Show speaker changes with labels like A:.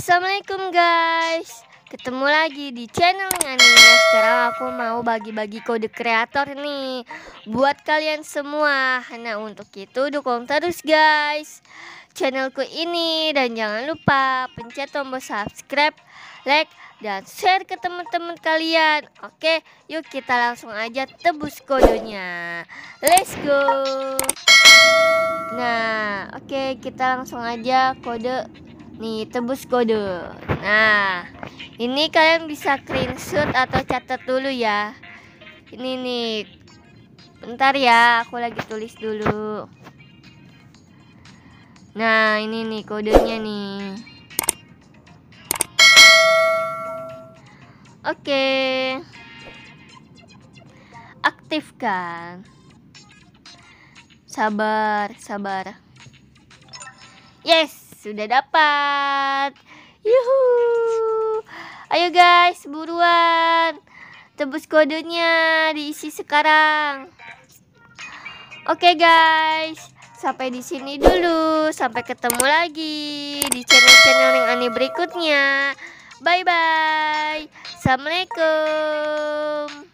A: Assalamualaikum guys, ketemu lagi di channel Anime. Sekarang aku mau bagi-bagi kode kreator nih buat kalian semua. Nah untuk itu dukung terus guys channelku ini, dan jangan lupa pencet tombol subscribe, like, dan share ke teman-teman kalian. Oke, yuk kita langsung aja tebus kodenya. Let's go. Nah oke, kita langsung aja kode. Nih, tebus kode. Nah, ini kalian bisa screenshot atau catat dulu ya. Ini nih. Bentar ya, aku lagi tulis dulu. Nah, ini nih kodenya nih. Oke. Aktifkan. Sabar. Yes, sudah dapat. Yuhu. Ayo guys, buruan. Tebus kodenya, diisi sekarang. Oke guys, sampai di sini dulu. Sampai ketemu lagi di channel-channel yang aneh berikutnya. Bye bye. Assalamualaikum.